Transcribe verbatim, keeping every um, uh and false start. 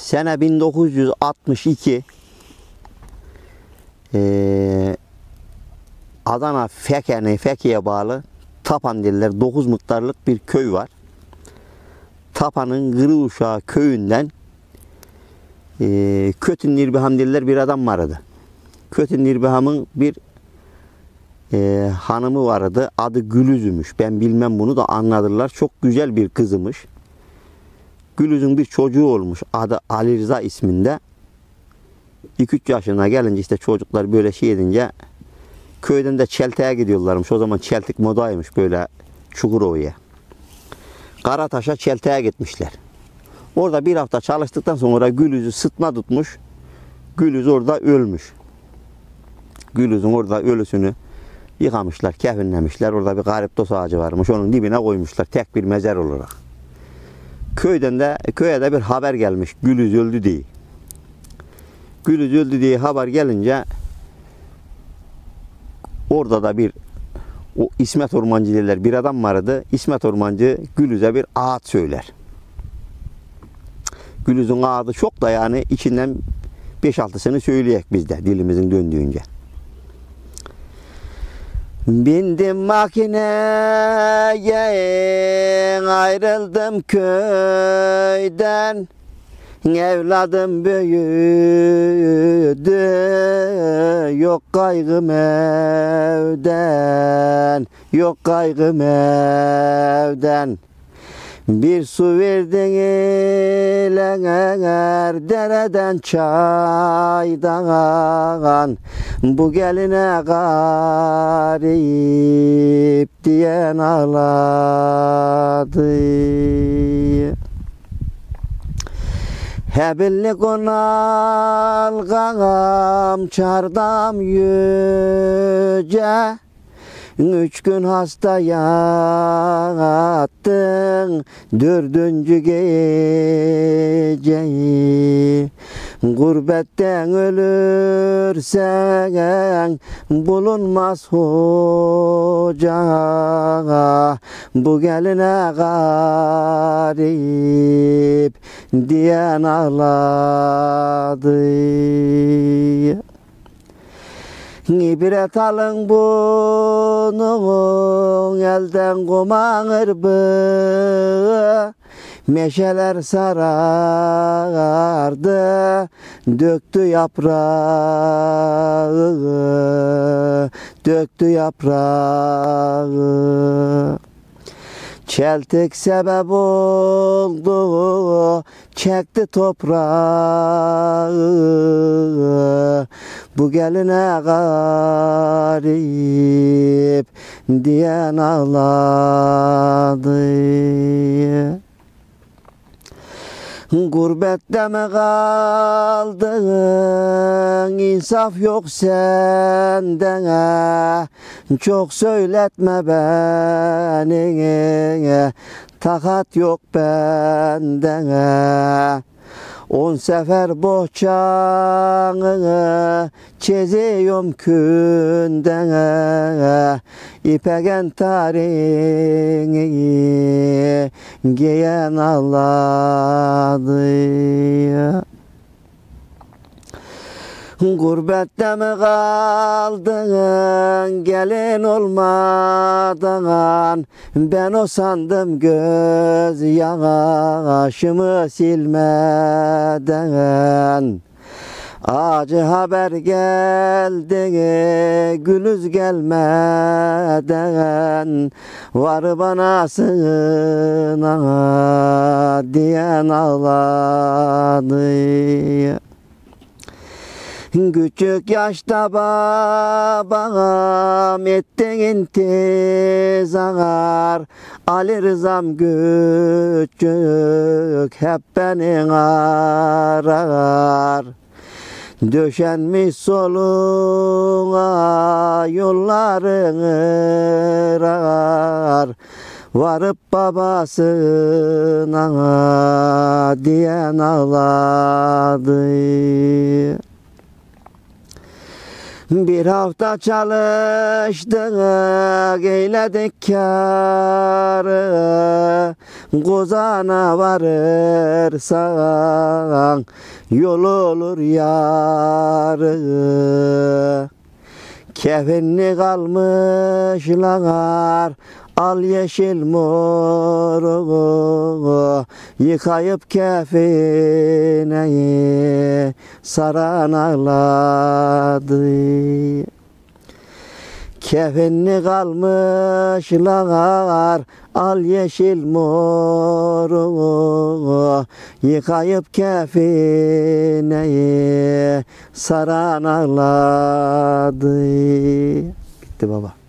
Sene bin dokuz yüz altmış iki ee, Adana Fekene, Fekke'ye bağlı Tapan derler, dokuz muhtarlık bir köy var. Tapan'ın Kırıuşağı köyünden e, Kötün Nirbiham derler bir adam vardı. Kötün Nirbiham'ın bir e, hanımı vardı. Adı Gülüz'ümüş. Ben bilmem, bunu da anladılar. Çok güzel bir kızımış. Gülüz'ün bir çocuğu olmuş. Adı Ali Rıza isminde. iki üç yaşına gelince işte çocuklar böyle şey edince köyden de Çeltik'e gidiyorlarmış. O zaman Çeltik modaymış, böyle Çukurova'ya. Karataş'a, Çeltik'e gitmişler. Orada bir hafta çalıştıktan sonra Gülüz'ü sıtma tutmuş. Gülüz orada ölmüş. Gülüz'ün orada ölüsünü yıkamışlar, kefenlemişler. Orada bir garip dos ağacı varmış. Onun dibine koymuşlar tek bir mezar olarak. Köyden de köye de bir haber gelmiş. Gülüz öldü diye. Gülüz öldü diye haber gelince orada da bir o İsmet Ormancı derler bir adam vardı. İsmet Ormancı Gülüz'e bir ağıt söyler. Gülüz'ün ağıdı çok da, yani içinden beş altısını söyleyek bizde dilimizin döndüğünce. Bindim makineye, ayrıldım köyden. Evladım büyüdü, yok kaygım evden, yok kaygım evden. Bir su verdin eğer dereden çaydan, bu geline garip diyen ağladı. Hebilli konalgam çardam yüce, üç gün hasta yattın dördüncü geceyi. Gurbetten ölürsen bulunmaz hoca, bu geline garip diyen ağladı. İbret alın bunu elden kumanır bu, meşeler sarardı, döktü yaprağı, döktü yaprağı. Çeltik sebep oldu, çekti toprağı, bu geline garip diyen ağladı. Gurbette mi kaldın, insaf yok senden, çok söyletme beni, takat yok benden. On sefer bohçanı çiziyorum künden, İpek tarini giyen ağladı. Gurbette mi kaldın, gelin olmadan, ben o sandım göz yaşımı silmeden. Acı haber geldi Gülüz gelmeden, var bana sığına diyen ağladı. Küçük yaşta babam ettin intizar, Ali Rızam küçük hep beni arar. Döşenmiş soluna yolların ırar, varıp babasına diyen ağladı. Bir hafta çalıştık, eyledik kârı. Kozana varırsan yol olur yarı. Kefenli kalmışlar al yeşil moru, yıkayıp kefeneyi saran ağladı. Kefenli kalmışlar al yeşil moru, yıkayıp kefeneyi saran ağladı. Bitti baba.